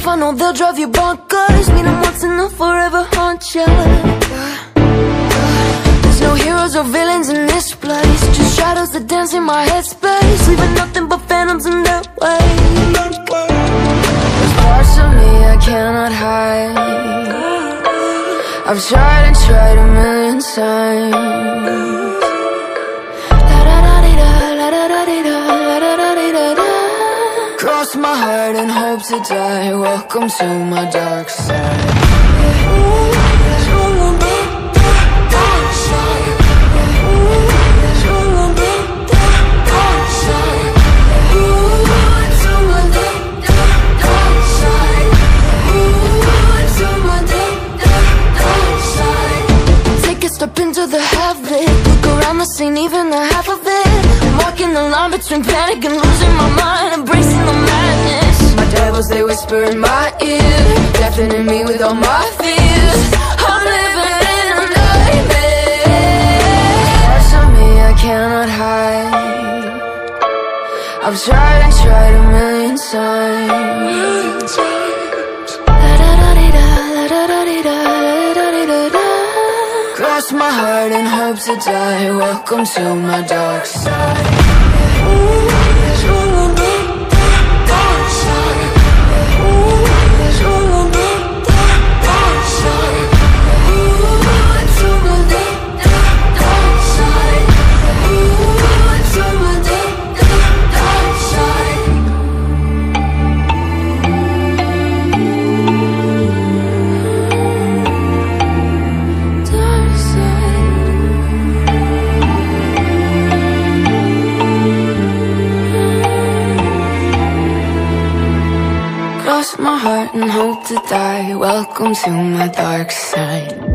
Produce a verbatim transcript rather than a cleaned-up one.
life, I know they'll drive you bonkers. Meet them once and they'll forever haunt you. There's no heroes or villains in this place, just shadows that dance in my headspace, leaving nothing but phantoms in their way. There's parts of me I cannot hide. I've tried and tried a million times. Cross my heart and hope to die. Welcome to my dark side. Take a step into the habit, look around the scene, even the half of it. I'm walking the line between panic and losing my mind, embracing the madness. My devils, they whisper in my ear, deafening me with all my fears. I'm living in a nightmare. Parts of me I cannot hide. I've tried and tried a million times. Cross my heart and hope to die. Welcome to my dark side. Cross my heart and hope to die. Welcome to my dark side.